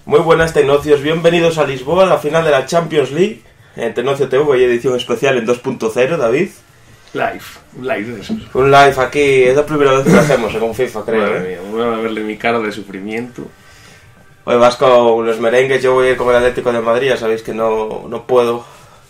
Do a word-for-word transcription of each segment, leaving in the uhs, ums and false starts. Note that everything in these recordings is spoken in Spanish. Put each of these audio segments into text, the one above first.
Muy buenas tecnocios, bienvenidos a Lisboa, la final de la Champions League. En Tecnocio T V hay edición especial en dos punto cero, David. Live, un live de esos. Un live aquí, es la primera vez que lo hacemos con FIFA, creo. Madre ¿eh? mía, voy a verle mi cara de sufrimiento. Hoy vas con los merengues, yo voy a ir con el Atlético de Madrid, ya sabéis que no, no puedo.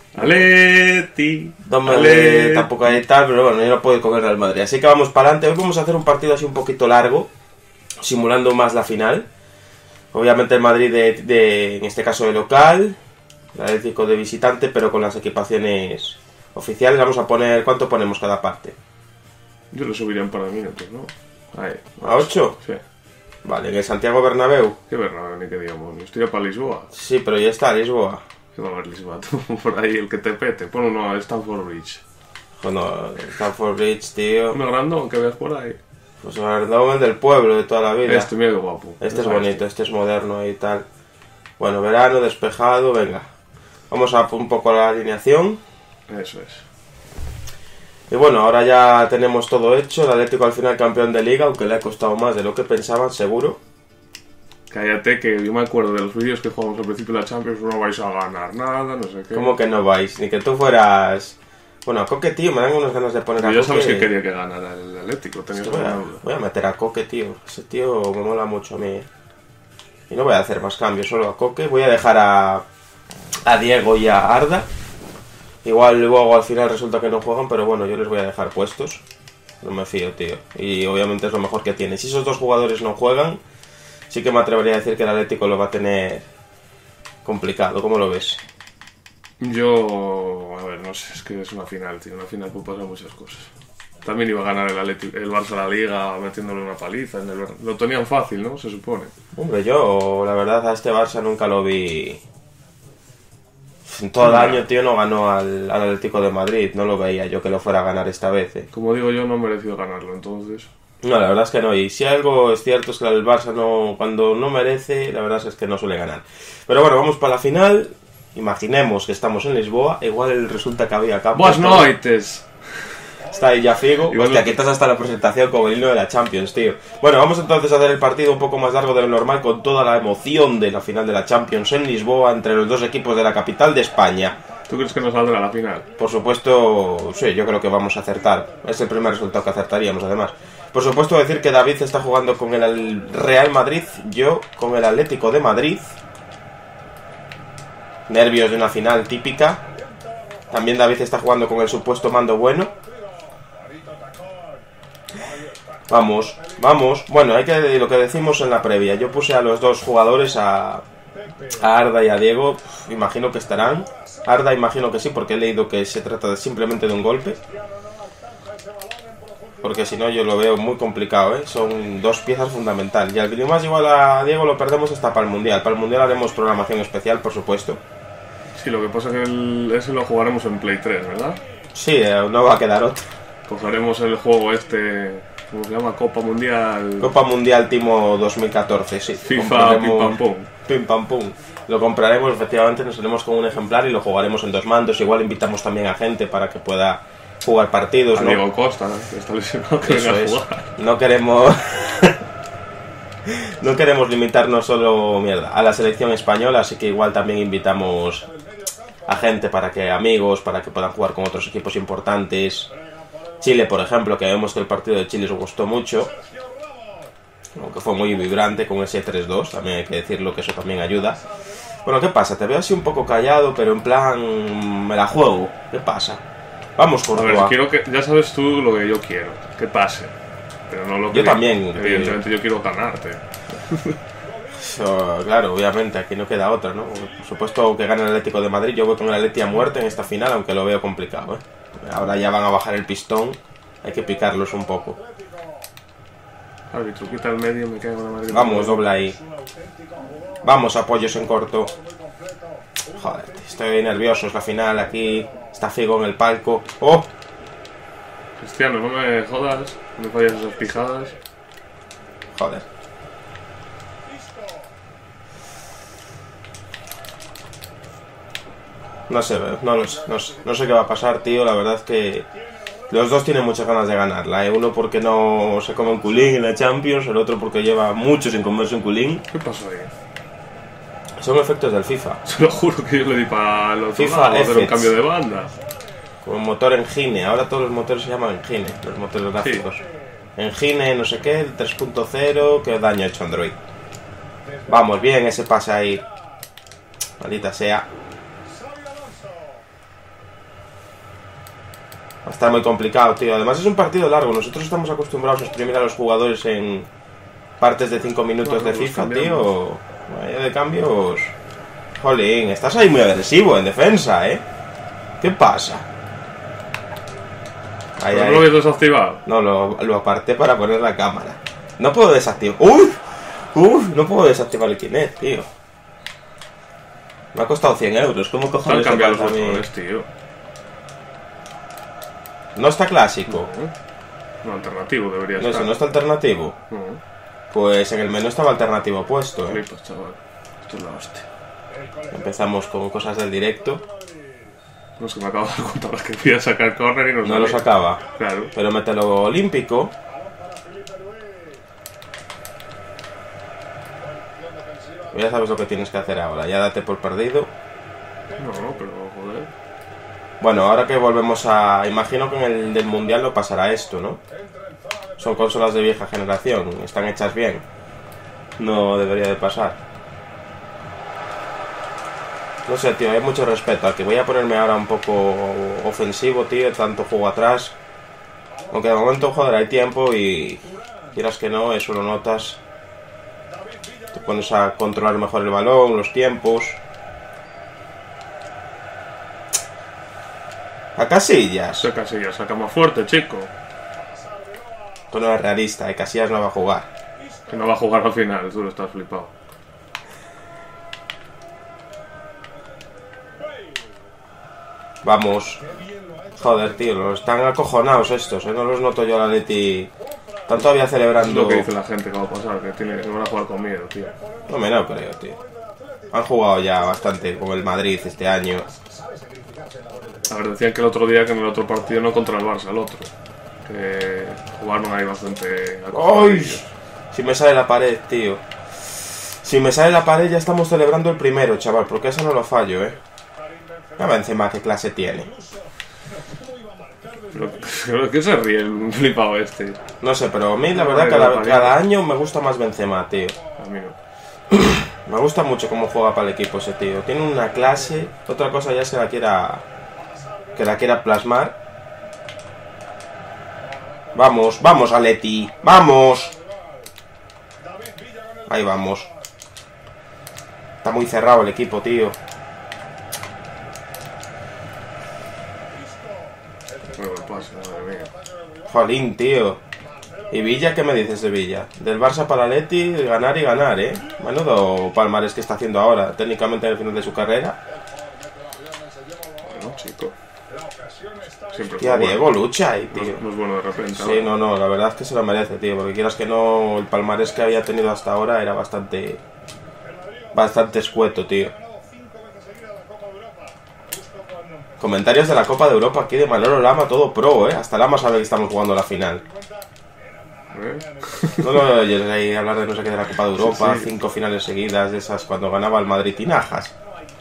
Aleti, No me Aleti. tampoco hay tal, pero bueno, yo no puedo ir con el Real Madrid. Así que vamos para adelante. Hoy vamos a hacer un partido así un poquito largo, simulando más la final. Obviamente el Madrid de, de en este caso de local, el Atlético de visitante, pero con las equipaciones oficiales. Vamos a poner, ¿cuánto ponemos cada parte? Yo lo subiría en un par de minutos, ¿no? Ahí, ¿A ocho? Sí. Vale, en el Santiago Bernabéu. Qué verdad, ni que digamos. Yo estoy para Lisboa. Sí, pero ya está, Lisboa. ¿Qué va a ver Lisboa? Tú, por ahí, el que te pete. Pon uno a Stamford Bridge. Bueno, Stamford Bridge, tío. Uno grandón que veas por ahí. Pues Bernabéu, el del pueblo de toda la vida. Este, mira qué guapo. Este es bonito, este es moderno y tal. Bueno, verano, despejado, venga. Vamos a un poco la alineación. Eso es. Y bueno, ahora ya tenemos todo hecho. El Atlético al final campeón de liga, aunque le ha costado más de lo que pensaban, seguro. Cállate, que yo me acuerdo de los vídeos que jugamos al principio de la Champions. No vais a ganar nada, no sé qué. ¿Cómo que no vais? Ni que tú fueras... Bueno, a Coque, tío, me dan unas ganas de poner a Yo Coque. sabes que quería que ganara el Atlético. Tenías Voy a, alguna duda. voy a meter a Coque, tío. Ese tío me mola mucho a mí. Y no voy a hacer más cambios, solo a Coque. Voy a dejar a, a Diego y a Arda. Igual luego al final resulta que no juegan, pero bueno, yo les voy a dejar puestos. No me fío, tío. Y obviamente es lo mejor que tiene. Si esos dos jugadores no juegan, sí que me atrevería a decir que el Atlético lo va a tener complicado. ¿Cómo lo ves? Yo, a ver, no sé, es que es una final, tío. Una final puede pasar muchas cosas. También iba a ganar el, Atleti- el Barça la Liga metiéndole una paliza. En el, lo tenían fácil, ¿no? Se supone. Hombre, yo la verdad a este Barça nunca lo vi. En todo el Nah. año, tío, no ganó al, al Atlético de Madrid. No lo veía yo que lo fuera a ganar esta vez. eh. Como digo yo, no mereció ganarlo, entonces... No, la verdad es que no. Y si algo es cierto es que el Barça no, cuando no merece, la verdad es que no suele ganar. Pero bueno, vamos para la final. Imaginemos que estamos en Lisboa. Igual resulta que había campo. Buenas noites. Está ahí ya Figo. Igual Hostia, no- quitas hasta la presentación con el himno de la Champions, tío. Bueno, vamos entonces a hacer el partido un poco más largo de lo normal, con toda la emoción de la final de la Champions en Lisboa entre los dos equipos de la capital de España. ¿Tú crees que nos saldrá la final? Por supuesto, sí, yo creo que vamos a acertar. Es el primer resultado que acertaríamos, además. Por supuesto, decir que David está jugando con el Real Madrid, yo con el Atlético de Madrid. Nervios de una final típica. También David está jugando con el supuesto mando bueno. Vamos, vamos. Bueno, hay que lo que decimos en la previa. Yo puse a los dos jugadores, a, a Arda y a Diego. Uf, imagino que estarán. Arda imagino que sí, porque he leído que se trata de simplemente de un golpe. Porque si no yo lo veo muy complicado, ¿eh? Son dos piezas fundamentales. Y al que más igual a Diego lo perdemos hasta para el Mundial. Para el Mundial haremos programación especial, por supuesto. Sí, lo que pasa es que el, ese lo jugaremos en Play tres, ¿verdad? Sí, eh, no va a quedar otro. Cogeremos el juego este... ¿Cómo se llama? Copa Mundial... Copa Mundial Timo dos mil catorce, sí. FIFA Compraremos- Pim Pam Pum. Pim pam pum. Lo compraremos, efectivamente, nos haremos con un ejemplar y lo jugaremos en dos mandos. Igual invitamos también a gente para que pueda jugar partidos, A ¿no? Diego Costa, que está lesionado, que Eso venga a es. jugar. No queremos... no queremos limitarnos solo, mierda, a la selección española, así que igual también invitamos a gente para que, amigos, para que puedan jugar con otros equipos importantes. Chile, por ejemplo, que vemos que el partido de Chile os gustó mucho. Aunque fue muy vibrante con ese tres dos, también hay que decirlo que eso también ayuda. Bueno, ¿qué pasa? Te veo así un poco callado, pero en plan... me la juego. ¿Qué pasa? Vamos, A ver, Courtois. quiero que... Ya sabes tú lo que yo quiero. Que pase. Pero no lo que... Yo también, Evidentemente yo quiero ganarte. Eso, claro, obviamente, aquí no queda otra, ¿no? Por supuesto que gane el Atlético de Madrid. Yo voy con el Atleti a muerte en esta final, aunque lo veo complicado, ¿eh? Ahora ya van a bajar el pistón. Hay que picarlos un poco. Árbitro, quita el medio, me cago en la madre. Vamos, dobla ahí. Vamos, apoyos en corto. Joder, estoy nervioso, es la final aquí. Está Figo en el palco. ¡Oh! Cristiano, no me jodas. No me fallas esas pijadas. Joder. No sé, no, lo sé, no sé, no sé qué va a pasar, tío. La verdad es que los dos tienen muchas ganas de ganarla, ¿eh? Uno porque no se come un culín en la Champions, el otro porque lleva mucho sin comerse un culín. ¿Qué pasó ahí? Son efectos del FIFA. Se lo juro que yo le di para el otro FIFA lado, hacer un Effects. cambio de banda. Con motor Engine. Ahora todos los motores se llaman Engine, los motores gráficos. Engine, no sé qué, el tres punto cero. Qué daño ha hecho Android. Vamos, bien ese pase ahí. Maldita sea. Va a estar muy complicado, tío. Además es un partido largo. Nosotros estamos acostumbrados a exprimir a los jugadores en partes de cinco minutos Bueno, de los FIFA, cambiamos. tío. Vaya de cambios. Jolín, estás ahí muy agresivo en defensa, ¿eh? ¿Qué pasa? Ahí, ¿Pero ahí. no lo habías desactivado? No, lo, lo aparté para poner la cámara. No puedo desactivar. ¡Uy! ¡Uy! No puedo desactivar el Kinect, tío. Me ha costado cien euros. ¿Cómo Se han cojones te cambiado los pasa a mí? botones, tío. No está clásico. No, alternativo debería No, estar. si no está alternativo. No, Pues en el menú estaba alternativo puesto, ¿eh? flipas, chaval. Esto es la hostia. Empezamos con cosas del directo. No es que me acabo de dar cuenta ahora que fui a sacar corner y no No lo salía. sacaba. Claro. Pero mételo olímpico. Ya sabes lo que tienes que hacer ahora. Ya date por perdido. No, no, pero joder. Bueno, ahora que volvemos a... Imagino que en el del Mundial no pasará esto, ¿no? Son consolas de vieja generación. Están hechas bien. No debería de pasar. No sé, tío, hay mucho respeto. Al que voy a ponerme ahora un poco ofensivo, tío. Tanto juego atrás. Aunque de momento, joder, hay tiempo y... Quieras que no, eso lo notas. Te pones a controlar mejor el balón, los tiempos. A Casillas. Esa casilla saca más fuerte, chico. Tú no eres realista, ¿eh? Casillas no va a jugar. Que no va a jugar al final, tú lo estás flipado. Vamos. Joder, tío, los están acojonados estos, ¿eh? No los noto yo a la Leti. Están todavía Es celebrando... lo que dice la gente que va a pasar, que, tiene, que van a jugar con miedo, tío. No me no creo, tío. Han jugado ya bastante con el Madrid este año. A ver, decían que el otro día que en el otro partido no contra el Barça, el otro. Que jugaron ahí bastante... ¡Ay! acojonadillos. Si me sale la pared, tío. Si me sale la pared ya estamos celebrando el primero, chaval. Porque eso no lo fallo, ¿eh? Ya Benzema, ¿qué clase tiene? Pero, pero ¿qué se ríe el flipado este? No sé, pero a mí la No, verdad no, cada, no, cada año me gusta más Benzema, tío. A mí no. Me gusta mucho cómo juega para el equipo ese tío. Tiene una clase. Otra cosa ya es que la quiera... Que la quiera plasmar. Vamos, vamos, Aleti. ¡Vamos! Ahí vamos. Está muy cerrado el equipo, tío. Qué buen pase, madre mía. Jolín, tío. ¿Y Villa? ¿Qué me dices de Villa? Del Barça para el Atleti, ganar y ganar, ¿eh? Menudo palmarés que está haciendo ahora, técnicamente en el final de su carrera. Bueno, chico. Siempre Tía, fue Diego bueno. lucha ahí, No, tío. es- no es bueno de repente. Sí, no, no, la verdad es que se lo merece, tío. Porque quieras que no, el palmarés que había tenido hasta ahora era bastante... Bastante escueto, tío. Comentarios de la Copa de Europa aquí de Manolo Lama, todo pro, ¿eh? Hasta Lama sabe que estamos jugando la final. ¿Eh? No lo oyes ahí hablar de no sé qué de la Copa de Europa, Sí, sí. cinco finales seguidas de esas cuando ganaba el Madrid Tinajas.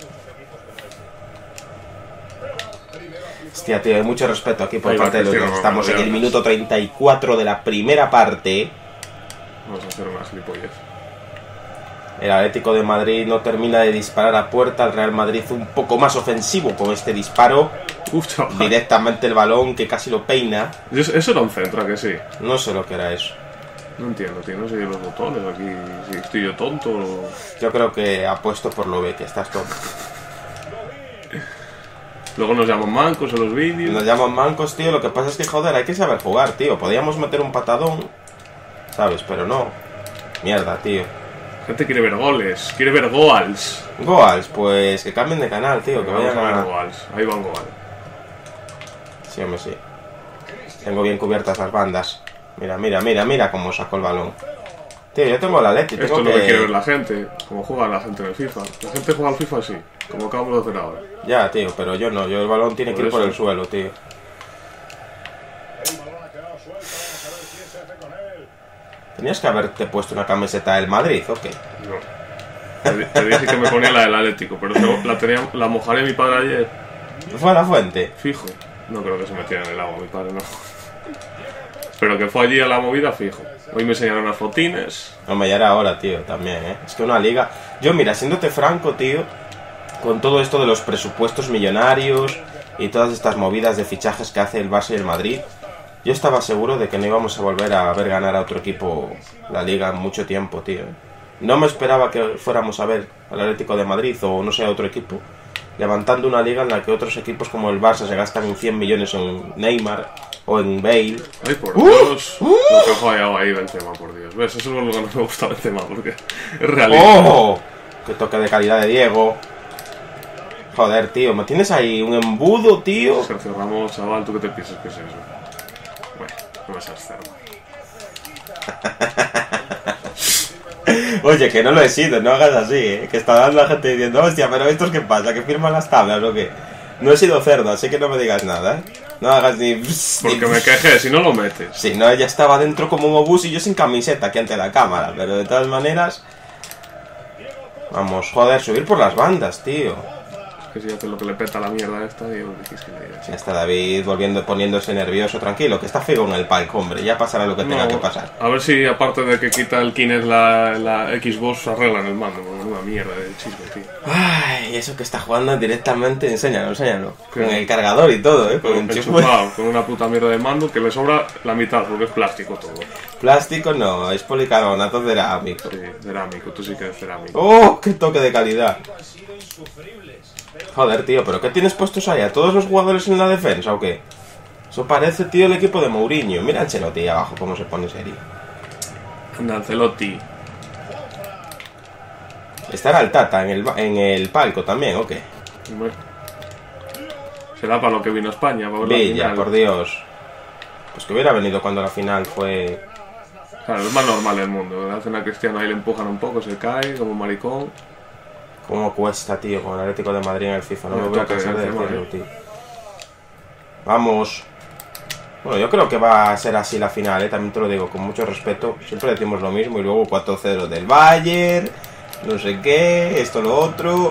Hostia, tío, hay mucho respeto aquí por Ahí va parte de los Cristiano dos. Estamos en el Ronaldo. minuto treinta y cuatro de la primera parte. Vamos a hacer unas gilipollas. El Atlético de Madrid no termina de disparar a puerta. El Real Madrid un poco más ofensivo con este disparo. Uf, chaval. Directamente el balón que casi lo peina. Eso, eso era un centro, ¿a que sí? No sé lo que era eso. No entiendo, tío. No sé los botones aquí. Si estoy yo tonto o... Yo creo que apuesto por lo B, que estás tonto. Luego nos llaman mancos en los vídeos. Nos llaman mancos, tío. Lo que pasa es que, joder, hay que saber jugar, tío. Podíamos meter un patadón, ¿sabes? Pero no. Mierda, tío. Gente quiere ver goles. Quiere ver goals. Goals, pues que cambien de canal, tío. Que Vamos vayan a ver a... goals. Ahí van goals. Sí, hombre, sí. Tengo bien cubiertas las bandas. Mira, mira, mira, mira cómo saco el balón. Tío, yo tengo la Leti, Esto tengo es lo que quiere ver que... la gente. Como juega la gente en el FIFA. La gente juega al FIFA así. Como acabamos de hacer ahora. Ya, tío, pero yo no. Yo el balón tiene que Por ir por eso. el suelo, tío. Tenías que haberte puesto una camiseta del Madrid, ¿o qué? No. Te, te dije que me ponía la del Atlético, pero la, tenía, la mojaré mi padre ayer. ¿Fue a la fuente? Fijo. No creo que se metiera en el agua, mi padre no. Pero que fue allí a la movida, fijo. Hoy me enseñaron unas fotines. Hombre, ya era hora, tío, también, ¿eh? Es que una liga... Yo, mira, siéndote franco, tío, con todo esto de los presupuestos millonarios y todas estas movidas de fichajes que hace el Barça y el Madrid, yo estaba seguro de que no íbamos a volver a ver ganar a otro equipo la liga en mucho tiempo, tío. No me esperaba que fuéramos a ver al Atlético de Madrid o, no sé, a otro equipo levantando una liga en la que otros equipos como el Barça se gastan cien millones en Neymar o en Bale. Ay, por Dios. Uh, uh, lo que ha fallado ahí Benzema, por Dios. ¿Ves? Eso es lo que no me gusta Benzema, porque es realista. ¡Oh! ¡Qué toque de calidad de Diego! Joder, tío, me tienes ahí un embudo, tío. Sergio Ramos, chaval, ¿tú qué te piensas que es eso? Bueno, no me seas cerdo. Oye, que no lo he sido, no hagas así, ¿eh? Que está dando la gente diciendo, hostia, pero ¿estos qué pasa? ¿Que firman las tablas o qué? No he sido cerdo, así que no me digas nada, ¿eh? No hagas ni... Porque me quejé, si no lo metes. Si no, ella estaba dentro como un obús y yo sin camiseta aquí ante la cámara, pero de todas maneras... Vamos, joder, subir por las bandas, tío. Que si hace lo que le peta la mierda esta, digo, que es que le... Ya está David volviendo, poniéndose nervioso, tranquilo, que está feo en el palco, hombre, ya pasará lo que tenga no, que pasar. A ver si, aparte de que quita el Kinect la, la Xbox, arreglan el mando, porque una mierda de chisme, tío. Ay, eso que está jugando directamente, enséñalo, enséñalo. Con el cargador y todo, eh, con, con, enchufado, con una puta mierda de mando que le sobra la mitad, porque es plástico todo. Plástico no, es policarbonato cerámico. Sí, cerámico, tú sí que eres cerámico. ¡Oh, qué toque de calidad! Joder, tío, ¿pero qué tienes puestos ahí? ¿A todos los jugadores en la defensa o qué? Eso parece, tío, el equipo de Mourinho. Mira Ancelotti ahí abajo cómo se pone serio. Anda, Ancelotti. ¿Estará el Tata en el, en el palco también o qué? Bueno, será para lo que vino a España, para ver la Villa, final. por Dios. Pues que hubiera venido cuando la final fue... Claro, es más normal del mundo. Le hacen a Cristiano ahí, le empujan un poco, se cae como un maricón. ¿Cómo cuesta, tío, con el Atlético de Madrid en el FIFA? No No me voy a toque cansar de encima, decirlo, eh. tío. Vamos. Bueno, yo creo que va a ser así la final, ¿eh? También te lo digo, con mucho respeto. Siempre decimos lo mismo y luego cuatro cero del Bayern, no sé qué, esto, lo otro.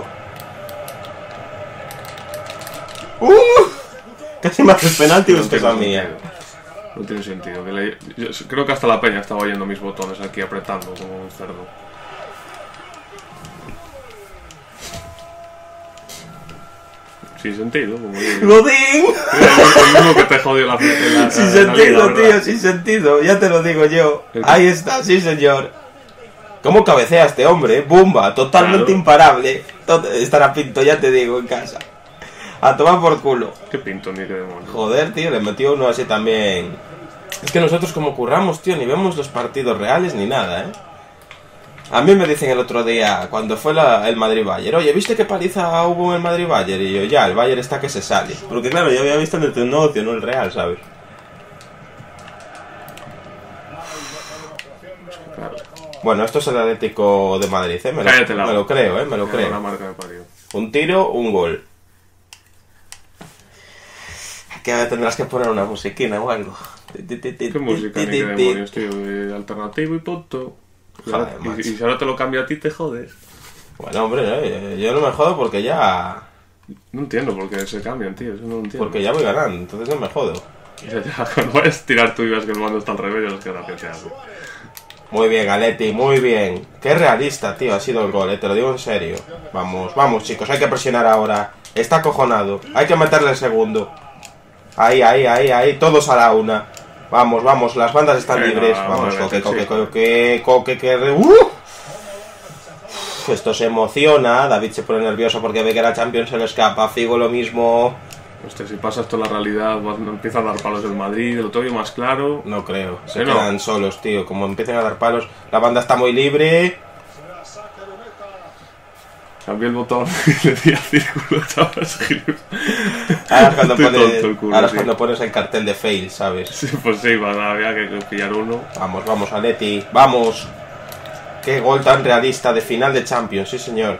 ¡Uh! Casi me haces penalti No usted tiene a mía. sentido. No tiene sentido. Que le... Yo creo que hasta la peña estaba oyendo mis botones aquí apretando como un cerdo. Sin sentido, como digo. ¡Godín! El mismo que te jodió la, la, la Sin la sentido, liga, tío, ¿verdad? sin sentido, ya te lo digo yo. Ahí está, sí señor. ¿Cómo cabecea este hombre? Bumba, totalmente Claro. imparable. Tot- Estará Pinto, ya te digo, en casa. A tomar por culo. Qué pinto ni qué demonio. Joder, tío, le metió uno así también. Es que nosotros como curramos, tío, ni vemos los partidos reales ni nada, ¿eh? A mí me dicen el otro día, cuando fue la, el Madrid-Bayern, oye, ¿viste qué paliza hubo en el Madrid-Bayern? Y yo, ya, el Bayern está que se sale. Porque claro, yo había visto en el negocio, no el Real, ¿sabes? Claro. Bueno, esto es el Atlético de Madrid, ¿eh? Me lo, Cállate la me lo boca. creo, ¿eh? Me lo Mira creo. la marca me parió. Un tiro, un gol. Que tendrás que poner una musiquina o algo. Qué música ni qué demonios, tío. De alternativo y punto. Joder, y, macho. y si ahora te lo cambio a ti, te jodes. Bueno, hombre, ¿no? Yo no me jodo porque ya... No entiendo por qué se cambian, tío. Eso no lo entiendo. Porque ya voy ganando, entonces no me jodo. Ya, ya, cuando vayas a tirar tú y veas que el mando está al revés, ya es que la gente hace. Muy bien, Aleti, muy bien. Qué realista, tío, ha sido el gol, eh, te lo digo en serio. Vamos, vamos, chicos, hay que presionar ahora. Está acojonado, hay que meterle el segundo. Ahí, ahí, ahí, ahí, todos a la una. Vamos, vamos, las bandas están Venga, libres. Vamos, muévete, coque, coque, sí. coque, coque, que... re- ¡Uh! Esto se emociona, David se pone nervioso porque ve que la Champions se le escapa. Figo lo mismo. Hostia, si pasa esto en la realidad, va- empieza a dar palos el Madrid, lo tengo más claro. No creo, se ¿Que no? quedan solos, tío. Como empiecen a dar palos, la banda está muy libre. Cambié el botón y le di al círculo, ¿sabes? Ahora es cuando, Estoy pones, tonto el culo, ahora es sí. cuando pones el cartel de fail, ¿sabes? Sí, pues sí, van a había que pillar uno. Vamos, vamos, Aleti, vamos. Qué gol tan realista de final de Champions, sí señor.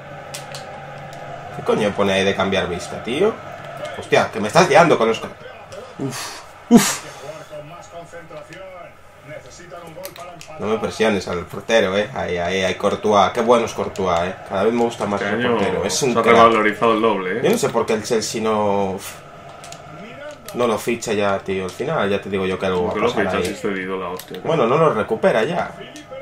¿Qué coño pone ahí de cambiar vista, tío? Hostia, que me estás liando con los... Uf, uf. No me presiones al portero, eh. Ahí, ahí, ahí, Courtois. Qué bueno es Courtois, eh. Cada vez me gusta más Este el año portero. Es un se ha crack. revalorizado el doble, Yo eh. no sé por qué el Chelsea no... No lo ficha ya, tío. Al final ya te digo yo que algo va a Porque lo pasar fichas ahí. es cedido la hostia. Bueno, no lo recupera ya.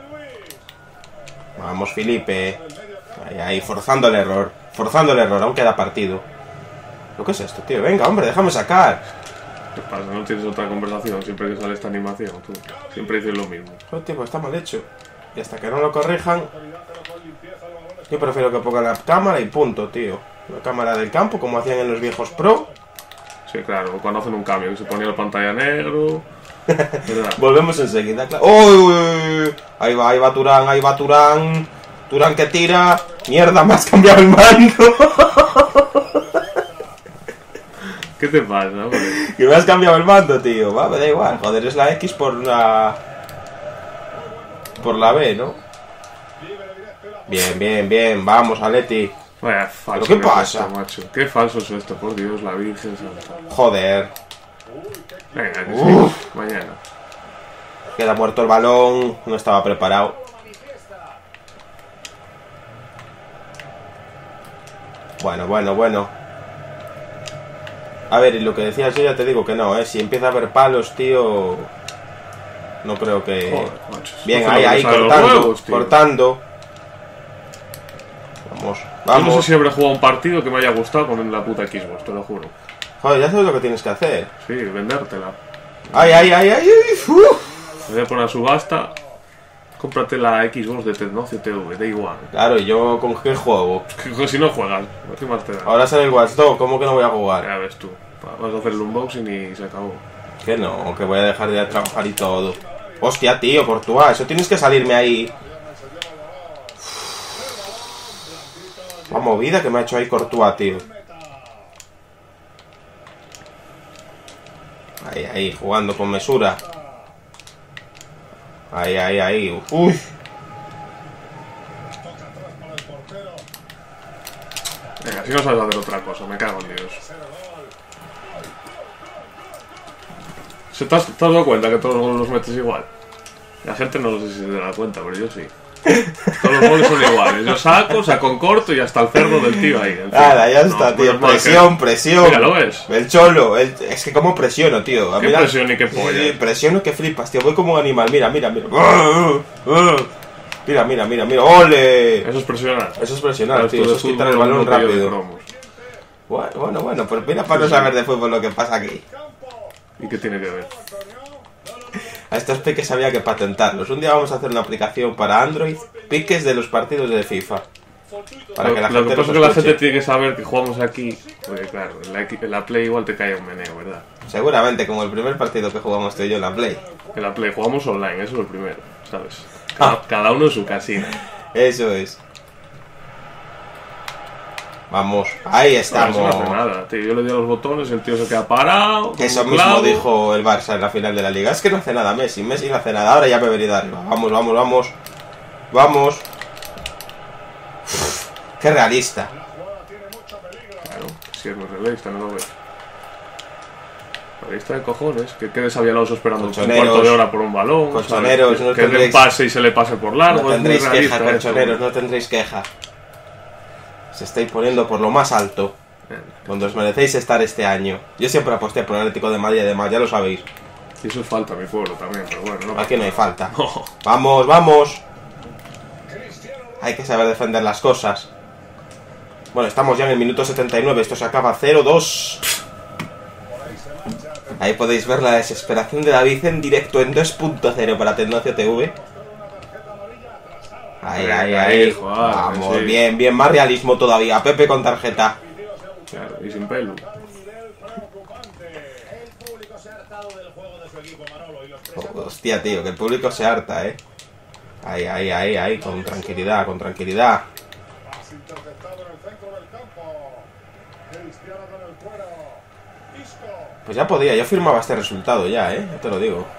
Vamos, Felipe. Ahí, ahí, forzando el error. Forzando el error, aún queda partido. ¿Lo que es esto, tío? Venga, hombre, déjame sacar. ¿Qué pasa? ¿No tienes otra conversación siempre que sale esta animación? Tú siempre dices lo mismo. Oh, tío, pues está mal hecho. Y hasta que no lo corrijan... Yo prefiero que pongan la cámara y punto, tío. La cámara del campo, como hacían en los viejos Pro. Sí, claro, cuando hacen un cambio, que se ponía la pantalla negro. ¿Verdad? Volvemos enseguida, claro. ¡Uy, uy, uy! Ahí va, ahí va Turán, ahí va Turán. Turán que tira. ¡Mierda, me has cambiado el mando! ¿Qué te pasa, hombre? Que me has cambiado el mando, tío. Va, me da igual. Joder, es la X por la... Por la B, ¿no? Bien, bien, bien. Vamos, Aleti. Vaya falso. ¿Pero qué que es pasa? esto, macho. Qué falso es esto, por Dios, la Virgen Santa. Joder. Venga, que Uf. sí. Mañana. Queda muerto el balón. No estaba preparado. Bueno, bueno, bueno. A ver, y lo que decías yo ya te digo que no, ¿eh? Si empieza a haber palos, tío... No creo que... Joder, macho. Bien, No ahí, te lo ahí, sale los cortando, huevos, tío. cortando. Vamos, Yo vamos. no sé si habré jugado un partido que me haya gustado con la puta Xbox, te lo juro. Joder, ya sabes lo que tienes que hacer. Sí, vendértela. Ay, ay, ay, ay, ay. uf. Me voy a poner a subasta. Cómprate la Xbox de Tecnocio T V, Day One. Claro, ¿y yo con qué juego? Que si no juegas, ¿qué más te da? Ahora sale el Watch Dogs, ¿cómo que no voy a jugar? Ya ves tú. Vas a hacer el unboxing y se acabó. Que no, que voy a dejar de trabajar y todo. Hostia, tío, Courtois, eso tienes que salirme ahí. La movida que me ha hecho ahí Courtois, tío. Ahí, ahí, jugando con mesura. Ahí, ahí, ahí. Uy. Venga, si no sabes hacer otra cosa, me cago en Dios. ¿Se te has, te has dado cuenta que todos los goles los metes igual? La gente no sé si se da cuenta, pero yo sí. Todos los goles son iguales. Yo saco, saco en corto y hasta el cerdo del tío ahí. Nada, ya está, no, tío. menos mal Presión, que... presión. Mira, ¿lo ves? El cholo. El... Es que como presiono, tío. A ¿Qué mira- presión y qué polla? Sí, presiono que flipas, tío. Voy como un animal. Mira, mira, mira. Mira, mira, mira, mira. ¡Ole! Eso es presionar. Eso es presionar, Claro, tío. esto Eso de es quitar el fútbol balón no pillo de rápido. cromos. Bueno, bueno, bueno. Pues mira para no saber de fútbol lo que pasa aquí. ¿Y qué tiene que ver? A estos piques había que patentarlos. Un día vamos a hacer una aplicación para Android. Piques de los partidos de FIFA. Para Lo, que la lo gente que pasa los es que la escuche. gente tiene que saber que jugamos aquí. Porque claro, en la, en la Play igual te cae un meneo, ¿verdad? Seguramente como el primer partido que jugamos tú y yo en la Play. En la Play jugamos online, eso es lo primero, ¿sabes? Cada, Ah. cada uno en su casina. Eso es. Vamos, ahí No, estamos. eso no hace nada, tío. Yo le di a los botones, el tío se queda parado. con Eso un mismo clavo. dijo el Barça en la final de la Liga. Es que no hace nada Messi. Messi no hace nada. Ahora ya me he venido arriba. Vamos, vamos, vamos. Vamos. Uf, qué realista. Claro, si es muy realista, no lo ves. Realista de cojones. Que quede Xabi Alonso esperando un Colchoneros. cuarto de hora por un balón. Colchoneros, ¿sabes? no Que, que tendréis- le pase y se le pase por largo. No es muy tendréis realista queja, esto. colchoneros. No tendréis queja. Se estáis poniendo por lo más alto. Donde os merecéis estar este año. Yo siempre aposté por el Atlético de Madrid, además, ya lo sabéis. Y eso es falta a mi pueblo también, pero bueno. No Aquí no hay falta. No. Vamos, vamos. Hay que saber defender las cosas. Bueno, estamos ya en el minuto setenta y nueve. Esto se acaba cero dos. Ahí podéis ver la desesperación de David en directo en dos punto cero para Tecnocio T V. Ahí, ahí, ahí. Joder, Vamos, sí. bien, bien. Más realismo todavía. Pepe con tarjeta. Claro, y sin pelo. Oh, hostia, tío, que el público se harta, eh. Ahí, ahí, ahí, ahí. Con tranquilidad, con tranquilidad. Pues ya podía, yo firmaba este resultado ya, eh. Ya te lo digo.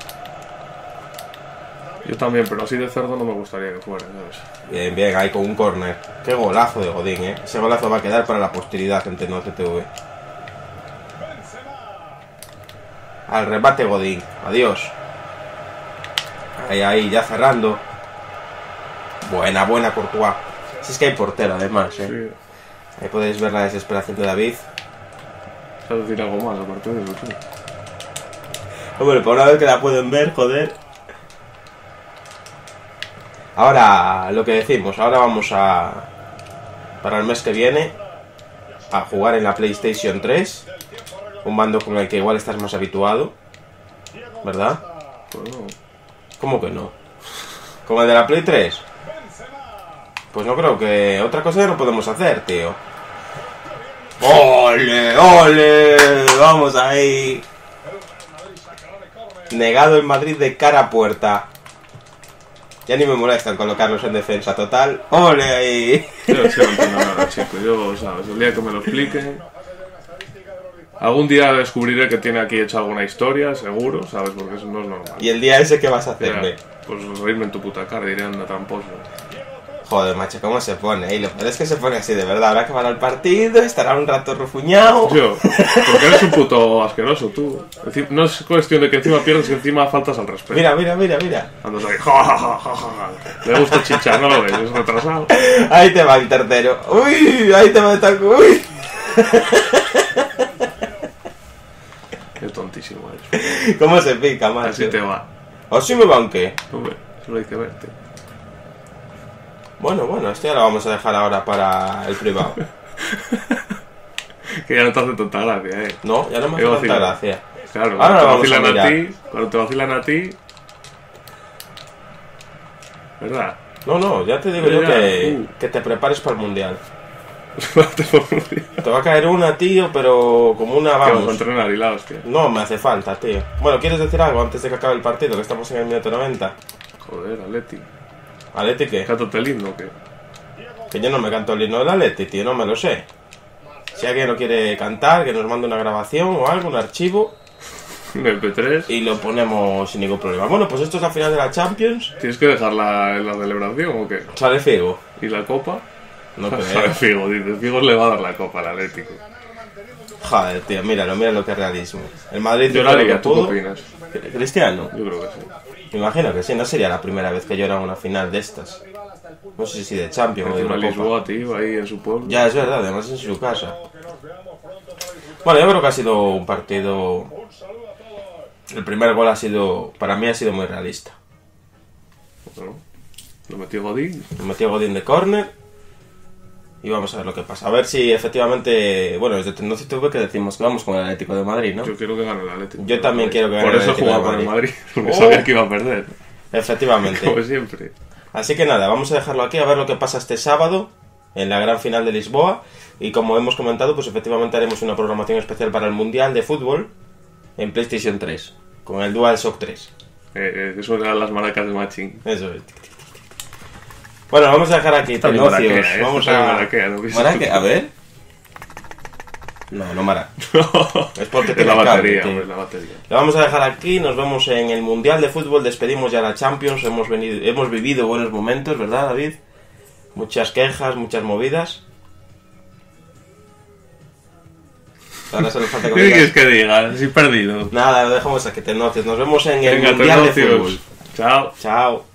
Yo también, pero así de cerdo no me gustaría que fuera, ¿sabes? Bien, bien, ahí con un córner. Qué golazo de Godín, eh. Ese golazo va a quedar para la posteridad en Tecnocio T V. Al remate Godín. Adiós. Ahí, ahí, ya cerrando. Buena, buena Courtois. Si es que hay portero además, ¿eh? Sí. Ahí podéis ver la desesperación de David. ¿Sabes decir algo más aparte de eso? Sí. Hombre, por una vez que la pueden ver, joder. Ahora, lo que decimos, ahora vamos a... Para el mes que viene, a jugar en la PlayStation tres. Un mando con el que igual estás más habituado, ¿verdad? Pues no. ¿Cómo que no? ¿Con el de la Play tres? Pues no creo que... Otra cosa ya no podemos hacer, tío. ¡Ole! ¡Ole! ¡Vamos ahí! Negado en Madrid de cara a puerta. Ya ni me molestan colocarlos en defensa total. ¡Ole ahí! Yo es que no entiendo nada, chico. Yo, ¿sabes? El día que me lo expliquen... Algún día descubriré que tiene aquí hecho alguna historia, seguro, ¿sabes? Porque eso no es normal. ¿Y el día ese qué vas a hacerme? Ya, pues reírme en tu puta cara, diré, anda tramposo. Joder, macho, ¿cómo se pone? Y lo peor es que se pone así, de verdad. Ahora que van al partido, estará un rato refuñado. Yo, porque eres un puto asqueroso, tú. Enci- No es cuestión de que encima pierdas, que encima faltas al respeto. Mira, mira, mira, mira. Andas ahí, ja, ja, ja, ja, ja. Le gusta chichar, no lo ves, es retrasado. Ahí te va el tercero. Uy, ahí te va el taco. Uy. Qué tontísimo eres. ¿Cómo se pica, macho? Así te va. ¿O si me va un qué? Hombre, solo hay que verte. Bueno, bueno, esto ya lo vamos a dejar ahora para el privado. Que ya no te hace tanta gracia, eh. No, ya no me hace Qué tanta vacilón. gracia. Claro, Ahora cuando vamos te a vacilan a, mirar. ti, cuando te vacilan a ti, ¿verdad? No, no, ya te digo Ya, yo que, uh. que te prepares para el mundial. Te pongo- Que Te va a caer una, tío, pero como una, vamos a vamos. entrenar y la hostia. No, me hace falta, tío. Bueno, ¿quieres decir algo antes de que acabe el partido? Que estamos en el minuto noventa. Joder, Atleti. ¿Aleti qué? Cántate el himno, ¿qué? Que yo no me canto el himno del Atleti, tío, no me lo sé. Si alguien lo quiere cantar, que nos mande una grabación o algo, un archivo, Un M P tres. y lo ponemos sin ningún problema. Bueno, pues esto es la final de la Champions. ¿Tienes que dejarla en la celebración o qué? ¿Sale Figo? ¿Y la copa? No Sale creo. Figo, dice. Figo le va a dar la copa al Atlético. Joder, tío, míralo, mira lo que es realismo. El Madrid hizo lo que Lloraría, ¿tú qué pudo. opinas? Cristiano, Yo creo que sí. me imagino que sí, no sería la primera vez que llora en una final de estas. No sé si de Champions o de Encima Eurocopa. Lisboa, tío, ahí en su pueblo. Ya, es verdad, además en su casa. Bueno, yo creo que ha sido un partido... El primer gol ha sido... Para mí ha sido muy realista. Bueno, lo metió Godín. Me metió Godín de córner. Y vamos a ver lo que pasa. A ver si efectivamente... Bueno, desde Tendoci T V que decimos que vamos con el Atlético de Madrid, ¿no? Yo quiero que gane el Atlético. Yo también quiero que gane Por el eso Atlético jugaba de con el Madrid. Madrid. Porque Oh. sabía que iba a perder. Efectivamente. Como siempre. Así que nada, vamos a dejarlo aquí a ver lo que pasa este sábado en la gran final de Lisboa. Y como hemos comentado, pues efectivamente haremos una programación especial para el Mundial de Fútbol en PlayStation tres, con el DualShock tres. Eh, eh, eso eran las maracas de Machín. Eso es. Bueno, vamos a dejar aquí, También Tenocios. maraquea, ¿eh? Vamos También a... maraquea, ¿no? ¿Maraquea? A ver. No, no mara. Es porque Es tiene la cable, batería, tío. hombre, la batería. Lo vamos a dejar aquí, nos vemos en el Mundial de Fútbol, despedimos ya la Champions, hemos, venido, hemos vivido buenos momentos, ¿verdad, David? Muchas quejas, muchas movidas. Ahora solo falta que me ¿Qué digas- quieres que diga? Estoy perdido. Nada, lo dejamos aquí, Tenocios. Nos vemos en el Venga, Mundial de Tenocios. Fútbol. Chao. Chao.